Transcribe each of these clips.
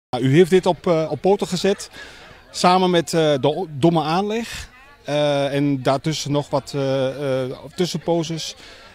U heeft dit op poten gezet, samen met de Domme Aanleg en daartussen nog wat tussenposes.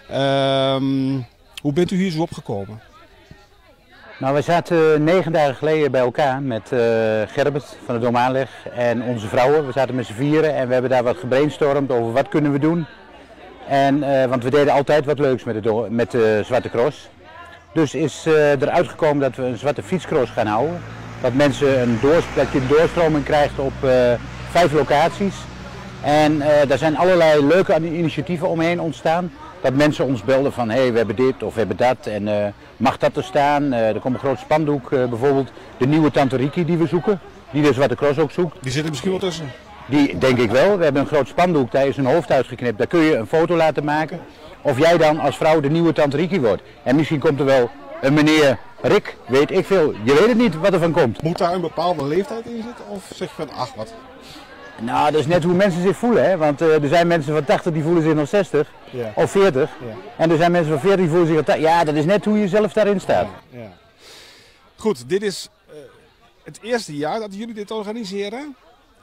Hoe bent u hier zo opgekomen? Nou, wij zaten 9 dagen geleden bij elkaar met Gerbert van de Domme Aanleg en onze vrouwen. We zaten met z'n vieren en we hebben daar wat gebrainstormd over wat kunnen we doen. Want we deden altijd wat leuks met de Zwarte Cross. Dus is eruit gekomen dat we een Zwarte Fietscross gaan houden. Dat mensen dat je een doorstroming krijgt op 5 locaties. En daar zijn allerlei leuke initiatieven omheen ontstaan. Dat mensen ons belden van hé, we hebben dit of we hebben dat en mag dat er staan. Er komt een groot spandoek, bijvoorbeeld de nieuwe Tante Riki die we zoeken. Die de Zwarte Cross ook zoekt. Die zit er misschien wel tussen. Die denk ik wel. We hebben een groot spandoek, daar is een hoofd uitgeknipt. Daar kun je een foto laten maken. Of jij dan als vrouw de nieuwe Tante Riki wordt. En misschien komt er wel een meneer Rick, weet ik veel. Je weet het niet wat er van komt. Moet daar een bepaalde leeftijd in zitten of zeg je van ach wat? Nou, dat is net hoe mensen zich voelen, hè? Want er zijn mensen van 80 die voelen zich nog 60 of 40. Ja. En er zijn mensen van 40 die voelen zich al ja, dat is net hoe je zelf daarin staat. Ja. Goed, dit is het eerste jaar dat jullie dit organiseren.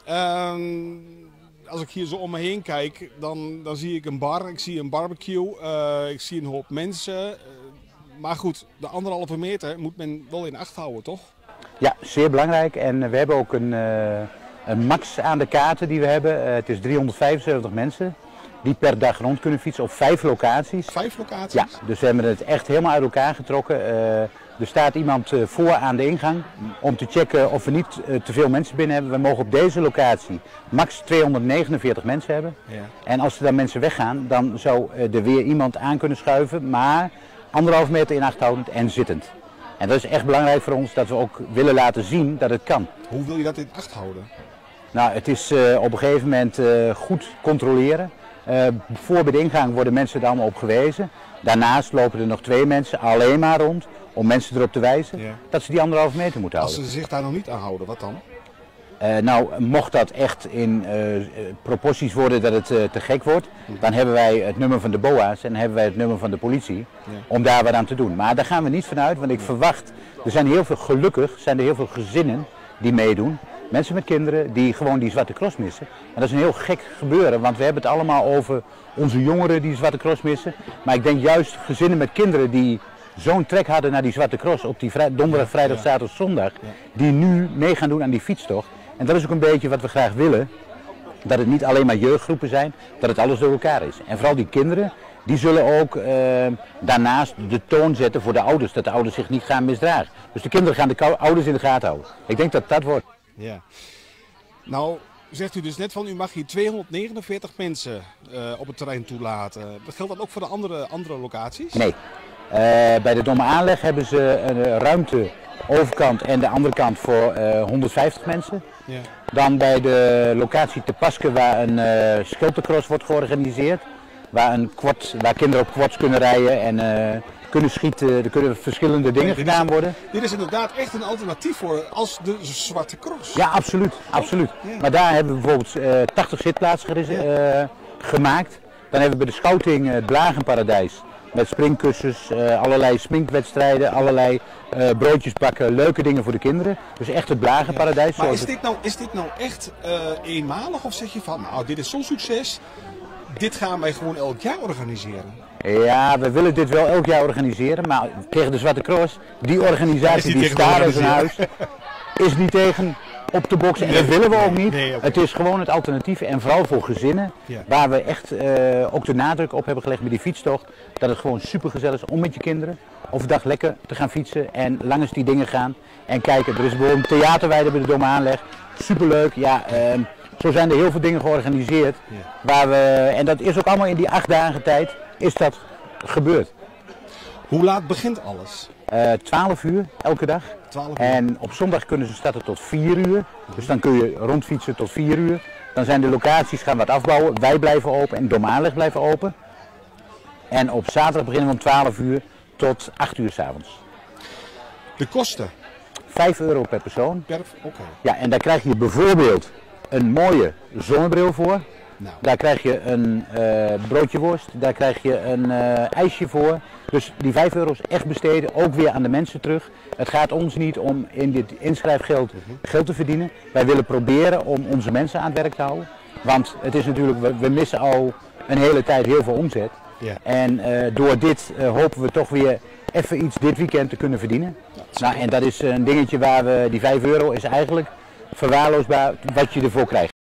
Als ik hier zo om me heen kijk, dan zie ik een bar, ik zie een barbecue, ik zie een hoop mensen. Maar goed, de 1,5 meter moet men wel in acht houden, toch? Ja, zeer belangrijk. En we hebben ook een max aan de kaarten die we hebben. Het is 375 mensen die per dag rond kunnen fietsen op 5 locaties. 5 locaties? Ja, dus we hebben het echt helemaal uit elkaar getrokken. Er staat iemand voor aan de ingang om te checken of we niet te veel mensen binnen hebben. We mogen op deze locatie max 249 mensen hebben. Ja. En als er dan mensen weggaan, dan zou er weer iemand aan kunnen schuiven, maar 1,5 meter in acht houdend en zittend. En dat is echt belangrijk voor ons, dat we ook willen laten zien dat het kan. Hoe wil je dat in acht houden? Nou, het is op een gegeven moment goed controleren. Voor bij de ingang worden mensen er allemaal op gewezen. Daarnaast lopen er nog 2 mensen alleen maar rond om mensen erop te wijzen dat ze die 1,5 meter moeten houden. Als ze zich daar nog niet aan houden, wat dan? Nou, mocht dat echt in proporties worden dat het te gek wordt, dan hebben wij het nummer van de BOA's en dan hebben wij het nummer van de politie om daar wat aan te doen. Maar daar gaan we niet vanuit, want ik verwacht, gelukkig zijn er heel veel gezinnen die meedoen. Mensen met kinderen die gewoon die Zwarte Cross missen. En dat is een heel gek gebeuren, want we hebben het allemaal over onze jongeren die de Zwarte Cross missen. Maar ik denk juist gezinnen met kinderen die zo'n trek hadden naar die Zwarte Cross op die donderdag, vrijdag, zaterdag, zondag, die nu mee gaan doen aan die fietstocht. En dat is ook een beetje wat we graag willen, dat het niet alleen maar jeugdgroepen zijn, dat het alles door elkaar is. En vooral die kinderen, die zullen ook daarnaast de toon zetten voor de ouders, dat de ouders zich niet gaan misdragen. Dus de kinderen gaan de ouders in de gaten houden. Ik denk dat dat wordt. Ja. Nou, zegt u dus net van, u mag hier 249 mensen op het terrein toelaten. Geldt dat ook voor de andere locaties? Nee. Bij de Domme Aanleg hebben ze een ruimte overkant en de andere kant voor 150 mensen. Ja. Dan bij de locatie Te Paske waar een schiltercross wordt georganiseerd. Waar kinderen op quads kunnen rijden en kunnen schieten. Er kunnen verschillende dingen gedaan worden. Dit is inderdaad echt een alternatief voor als de Zwarte Cross. Ja, absoluut. Absoluut. Ja. Maar daar hebben we bijvoorbeeld 80 zitplaatsen gemaakt. Dan hebben we bij de scouting het Blagenparadijs. Met springkussens, allerlei sminkwedstrijden, allerlei broodjes bakken, leuke dingen voor de kinderen. Dus echt het Blagenparadijs. Ja. Maar is dit nou echt eenmalig of zeg je van, nou dit is zo'n succes, dit gaan wij gewoon elk jaar organiseren? Ja, we willen dit wel elk jaar organiseren, maar tegen de Zwarte Cross, die organisatie die staat in zijn huis, is niet tegen op te boksen en dat willen we ook niet. Nee, okay. Het is gewoon het alternatief en vooral voor gezinnen, waar we echt ook de nadruk op hebben gelegd met die fietstocht, dat het gewoon super gezellig is om met je kinderen overdag lekker te gaan fietsen en langs die dingen gaan en kijken. Er is bijvoorbeeld een theaterweide bij de Domme Aanleg, superleuk. Ja, zo zijn er heel veel dingen georganiseerd, en dat is ook allemaal in die 8 dagen tijd is dat gebeurd. Hoe laat begint alles? 12 uur elke dag. 12 uur. En op zondag kunnen ze starten tot 4 uur. Dus dan kun je rondfietsen tot 4 uur. Dan zijn de locaties gaan wat afbouwen. Wij blijven open en Domme Aanleg blijven open. En op zaterdag beginnen we om 12 uur tot 8 uur 's avonds. De kosten? €5 per persoon. Oké. Ja, en daar krijg je bijvoorbeeld een mooie zonnebril voor. Nou. Daar krijg je een broodje worst, daar krijg je een ijsje voor. Dus die €5 is echt besteden, ook weer aan de mensen terug. Het gaat ons niet om in dit inschrijfgeld geld te verdienen. Wij willen proberen om onze mensen aan het werk te houden. Want het is natuurlijk, we missen al een hele tijd heel veel omzet. Ja. En door dit hopen we toch weer even iets dit weekend te kunnen verdienen. Nou, en dat is een dingetje waar we, die €5 is eigenlijk verwaarloosbaar wat je ervoor krijgt.